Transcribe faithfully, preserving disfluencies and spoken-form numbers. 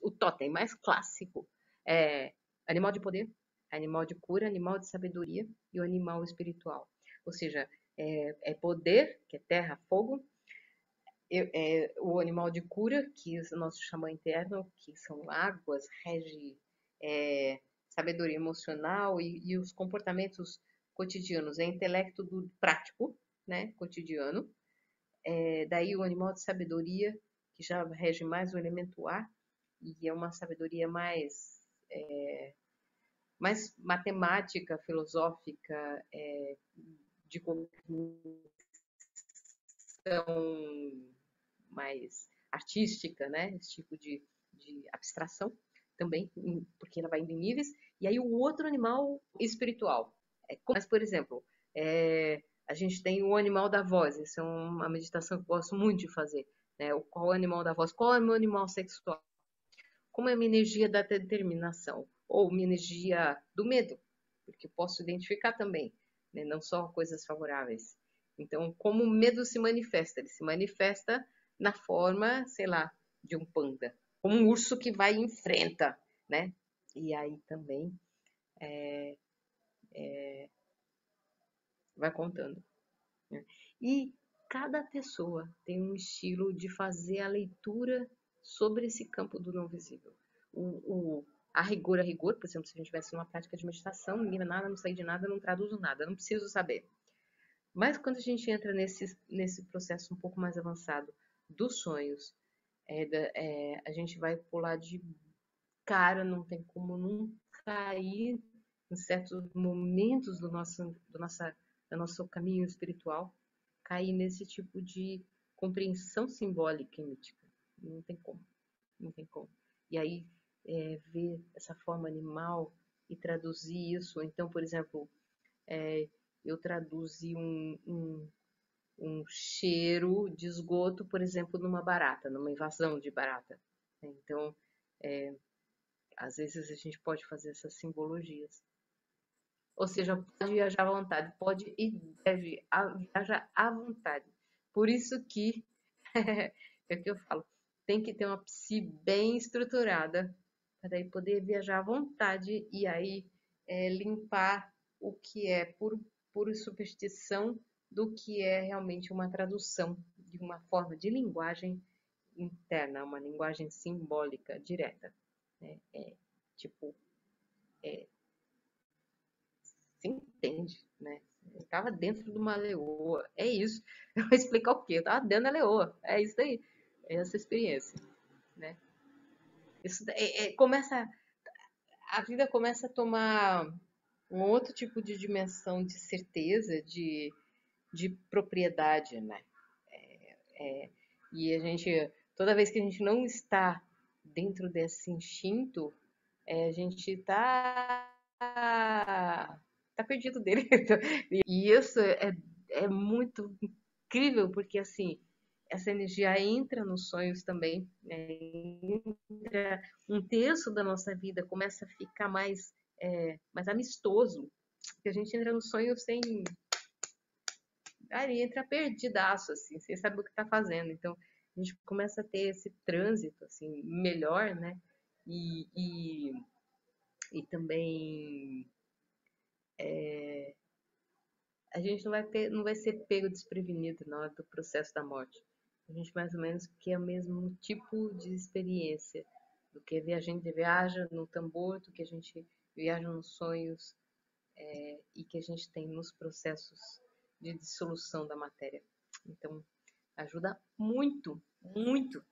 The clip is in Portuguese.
o totem mais clássico é animal de poder, animal de cura, animal de sabedoria e o animal espiritual. Ou seja, é, é poder, que é terra, fogo, é, é o animal de cura, que é o nosso xamã interno, que são águas, rege é, sabedoria emocional e, e os comportamentos cotidianos, é intelecto do prático, né, cotidiano. É, daí o animal de sabedoria, que já rege mais o elemento ar, e é uma sabedoria mais, é, mais matemática, filosófica, é, de cognição mais artística, né? Esse tipo de, de abstração também, porque ela vai indo em níveis. E aí o outro animal espiritual. É, mas, por exemplo, é, a gente tem o animal da voz. Essa é uma meditação que eu gosto muito de fazer. Né? Qual é o animal da voz? Qual é o meu animal sexual? Como é a minha energia da determinação? Ou minha energia do medo? Porque eu posso identificar também, né? Não só coisas favoráveis. Então, como o medo se manifesta? Ele se manifesta na forma, sei lá, de um panda. Como um urso que vai e enfrenta, né? E aí também é, é, vai contando. Né? E cada pessoa tem um estilo de fazer a leitura sobre esse campo do não visível. O, o, a rigor, a rigor, por exemplo, se a gente tivesse uma prática de meditação, ninguém vê nada, não sei de nada, não traduzo nada, não preciso saber. Mas quando a gente entra nesse, nesse processo um pouco mais avançado dos sonhos, é, é, a gente vai pular de cara, não tem como não cair em certos momentos do nosso, do, nossa, do nosso caminho espiritual, cair nesse tipo de compreensão simbólica e mítica. Não tem como, não tem como. E aí, é, ver essa forma animal e traduzir isso. Então, por exemplo, é, eu traduzi um, um, um cheiro de esgoto, por exemplo, numa barata, numa invasão de barata. Então, é, às vezes a gente pode fazer essas simbologias. Ou seja, pode viajar à vontade, pode e deve viajar à vontade. Por isso que, é o que eu falo, tem que ter uma psi bem estruturada para daí poder viajar à vontade e aí é, limpar o que é por, por superstição do que é realmente uma tradução de uma forma de linguagem interna, uma linguagem simbólica direta. Né? É, tipo, é, se entende, né? Eu estava dentro de uma leoa, é isso. Eu vou explicar o quê? Eu estava dentro da leoa, é isso daí, é essa experiência, né? Isso é, é, começa, a vida começa a tomar um outro tipo de dimensão de certeza, de, de propriedade, né? É, e a gente, toda vez que a gente não está dentro desse instinto, é, a gente está tá perdido dele. E isso é, é muito incrível, porque assim, essa energia entra nos sonhos também, né? Entra um terço da nossa vida começa a ficar mais, é, mais amistoso, porque a gente entra no sonho sem. Aí entra perdidaço, assim, sem saber o que está fazendo. Então, a gente começa a ter esse trânsito, assim, melhor, né? E, e, e também é, a gente não vai, ter, não vai ser pego desprevenido na hora do processo da morte. A gente mais ou menos quer o mesmo tipo de experiência do que a gente viaja no tambor, do que a gente viaja nos sonhos é, e que a gente tem nos processos de dissolução da matéria. Então, ajuda muito, muito